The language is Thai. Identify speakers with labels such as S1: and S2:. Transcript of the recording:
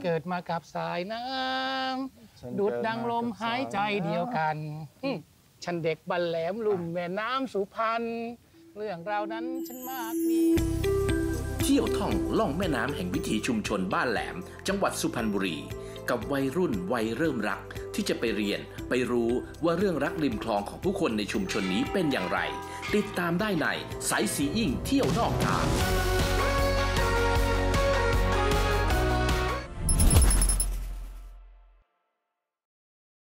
S1: เกิดมากับสายน้ำดูดดังลมหายใจเดียวกันฉันเด็กบันแหลมลุ่มแม่น้ำสุพรรณเรื่องราวนั้นฉันมากมี
S2: เที่ยวท่องล่องแม่น้ำแห่งวิถีชุมชนบ้านแหลมจังหวัดสุพรรณบุรีกับวัยรุ่นวัยเริ่มรักที่จะไปเรียนไปรู้ว่าเรื่องรักริมคลองของผู้คนในชุมชนนี้เป็นอย่างไรติดตามได้ในไซต์ซีอิ้งเที่ยวนอกทาง